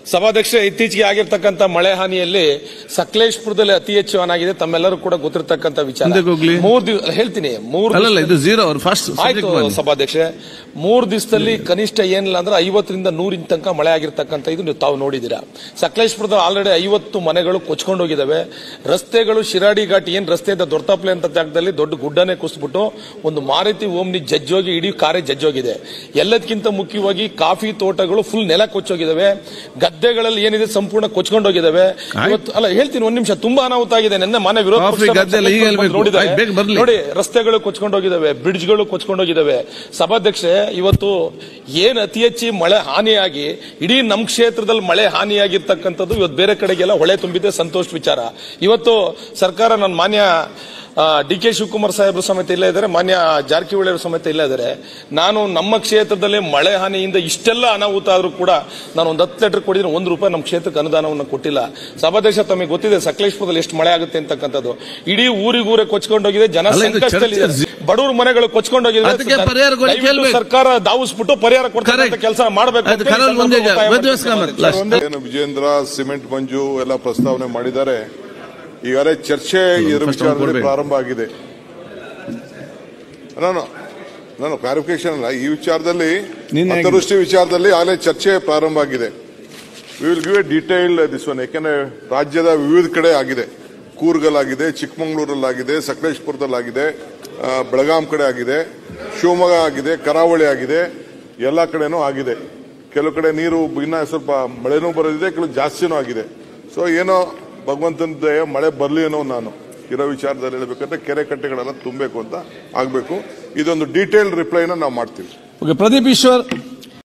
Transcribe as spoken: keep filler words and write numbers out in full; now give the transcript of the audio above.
ಸಭಾಧ್ಯಕ್ಷ, ಇತ್ತೀಚೆಗೆ ಆಗಿರ್ತಕ್ಕಂಥ ಮಳೆ ಹಾನಿಯಲ್ಲಿ ಸಕಲೇಶ್ಪುರದಲ್ಲಿ ಅತಿ ಹೆಚ್ಚು ಹಾನಾಗಿದೆ, ತಮ್ಮೆಲ್ಲರೂ ಕೂಡ ಗೊತ್ತಿರತಕ್ಕಂಥ ವಿಚಾರ. ಮೂರ್ ದಿವಸ ಹೇಳ್ತೀನಿ, ಮೂರ್ ಆಯ್ತು ಸಭಾಧ್ಯಕ್ಷ, ಮೂರ್ ದಿವಸದಲ್ಲಿ ಕನಿಷ್ಠ ಏನಿಲ್ಲ ಅಂದ್ರೆ ಐವತ್ತರಿಂದ ನೂರ ಇಂಚ್ ತನಕ ಮಳೆ ಆಗಿರ್ತಕ್ಕಂಥ ಇದು ನೀವು ತಾವು ನೋಡಿದೀರಾ. ಸಕಲೇಶ್ಪುರದಲ್ಲಿ ಆಲ್ರೆಡಿ ಐವತ್ತು ಮನೆಗಳು ಕೊಚ್ಕೊಂಡು ಹೋಗಿದ್ದಾವೆ. ರಸ್ತೆಗಳು ಶಿರಾಡಿ ಘಾಟ್ ಏನ್ ರಸ್ತೆ ಇದೆ ದೊಡ್ಡತಪ್ಲೆ ಅಂತ ಜಾಗದಲ್ಲಿ ದೊಡ್ಡ ಗುಡ್ಡನೆ ಕುಸಿದ್ಬಿಟ್ಟು ಒಂದು ಮಾರುತಿ ಓಮ್ನಿ ಜಜ್ಜೋಗಿ ಇಡೀ ಕಾರೇ ಜಜ್ಜೋಗಿದೆ. ಎಲ್ಲದಕ್ಕಿಂತ ಮುಖ್ಯವಾಗಿ ಕಾಫಿ ತೋಟಗಳು ಫುಲ್ ನೆಲ ಕೊಚ್ಚೋಗಿದ್ದಾವೆ. ಗದ್ದೆಗಳಲ್ಲಿ ಏನಿದೆ ಸಂಪೂರ್ಣ ಕೊಚ್ಕೊಂಡು ಹೋಗಿದ್ದಾವೆ. ಇವತ್ತು ಅಲ್ಲ ಹೇಳ್ತೀನಿ ಒಂದ್ ನಿಮಿಷ, ತುಂಬಾ ಅನಾಹುತ ಆಗಿದೆ. ನಿನ್ನೆ ಮನೆ ವಿರೋಧ ನೋಡಿ, ರಸ್ತೆಗಳು ಕೊಚ್ಕೊಂಡು ಹೋಗಿದ್ದಾವೆ, ಬ್ರಿಡ್ಜ್ಗಳು ಕೊಚ್ಕೊಂಡು ಹೋಗಿದ್ದಾವೆ. ಸಭಾಧ್ಯಕ್ಷೆ, ಇವತ್ತು ಏನ್ ಅತಿ ಹೆಚ್ಚು ಮಳೆ ಹಾನಿಯಾಗಿ ಇಡೀ ನಮ್ಮ ಕ್ಷೇತ್ರದಲ್ಲಿ ಮಳೆ ಹಾನಿಯಾಗಿರ್ತಕ್ಕಂಥದ್ದು ಇವತ್ತು ಬೇರೆ ಕಡೆಗೆಲ್ಲ ಹೊಳೆ ತುಂಬಿದೆ, ಸಂತೋಷ ವಿಚಾರ. ಇವತ್ತು ಸರ್ಕಾರ ನನ್ನ ಮಾನ್ಯ ಡಿ ಕೆ ಶಿವಕುಮಾರ್ ಸಾಹೇಬರು ಸಮೇತ ಇಲ್ಲ ಇದ್ದಾರೆ, ಮಾನ್ಯ ಜಾರಕಿಹೊಳಿ ಅವರು ಸಮೇತ ಇಲ್ಲ ಇದ್ದಾರೆ. ನಾನು ನಮ್ಮ ಕ್ಷೇತ್ರದಲ್ಲಿ ಮಳೆ ಹಾನಿಯಿಂದ ಇಷ್ಟೆಲ್ಲ ಅನಾಹುತ ಆದ್ರೂ ಕೂಡ ನಾನು ಒಂದು ಹತ್ತು ಲೀಟರ್ ಕೊಡಿದ್ರೆ ಒಂದು ರೂಪಾಯಿ ನಮ್ಮ ಕ್ಷೇತ್ರಕ್ಕೆ ಅನುದಾನವನ್ನು ಕೊಟ್ಟಿಲ್ಲ. ಸಭಾಧ್ಯಕ್ಷ, ತಮಗೆ ಗೊತ್ತಿದೆ ಸಕಲೇಶ್ಪುರದಲ್ಲಿ ಎಷ್ಟು ಮಳೆ ಆಗುತ್ತೆ ಅಂತಕ್ಕಂಥದ್ದು. ಇಡೀ ಊರಿಗೂರೇ ಕೊಚ್ಕೊಂಡೋಗಿದೆ, ಜನ ಸಂಕಷ್ಟದಲ್ಲಿ, ಬಡವರ ಮನೆಗಳು ಕೊಚ್ಕೊಂಡೋಗಿದೆ. ಸರ್ಕಾರ ಧಾವಿಸ್ಬಿಟ್ಟು ಪರಿಹಾರ ಕೊಡ್ತಾರೆ ಕೆಲಸ ಮಾಡಬೇಕು. ವಿಜೇಂದ್ರ ಸಿಮೆಂಟ್ ಮಂಜು ಎಲ್ಲ ಪ್ರಸ್ತಾವನೆ ಮಾಡಿದ್ದಾರೆ. ಈಗಾಗಲೇ ಚರ್ಚೆ ಇದರ ವಿಚಾರದಲ್ಲಿ ಪ್ರಾರಂಭ ಆಗಿದೆ. ನಾನು ನಾನು ಕ್ಲಾರಿಫಿಕೇಶನ್ ಅಲ್ಲ, ಈ ವಿಚಾರದಲ್ಲಿ ಅತಿವೃಷ್ಟಿ ವಿಚಾರದಲ್ಲಿ ಆಗಲೇ ಚರ್ಚೆ ಪ್ರಾರಂಭ ಆಗಿದೆ. We will give a detail this one. ಯಾಕೆಂದ್ರೆ ರಾಜ್ಯದ ವಿವಿಧ ಕಡೆ ಆಗಿದೆ. ಕೂರ್ಗಲ್ಲಾಗಿದೆ, ಚಿಕ್ಕಮಗಳೂರಲ್ಲಾಗಿದೆ, ಸಕಲೇಶ್ಪುರದಲ್ಲಾಗಿದೆ, ಬೆಳಗಾಂ ಕಡೆ ಆಗಿದೆ, ಶಿವಮೊಗ್ಗ ಆಗಿದೆ, ಕರಾವಳಿ ಆಗಿದೆ, ಎಲ್ಲ ಕಡೆನೂ ಆಗಿದೆ. ಕೆಲವು ಕಡೆ ನೀರು ಇನ್ನ ಸ್ವಲ್ಪ ಮಳೆನೂ ಬರೋದಿದೆ, ಕೆಲವು ಜಾಸ್ತಿನೂ ಆಗಿದೆ. ಸೊ ಏನೋ ಭಗವಂತನ ದಯೆ ಮಳೆ ಬರಲಿ ಅನ್ನೋ ನಾನು ಇರೋ ವಿಚಾರದಲ್ಲಿ ಹೇಳಬೇಕಂದ್ರೆ ಕೆರೆ ಕಟ್ಟೆಗಳೆಲ್ಲ ತುಂಬಬೇಕು ಅಂತ ಆಗಬೇಕು. ಇದೊಂದು ಡೀಟೇಲ್ ರಿಪ್ಲೈನ ನಾವು ಮಾಡ್ತೀವಿ. ಪ್ರದೀಪ್ ಈಶ್ವರ್.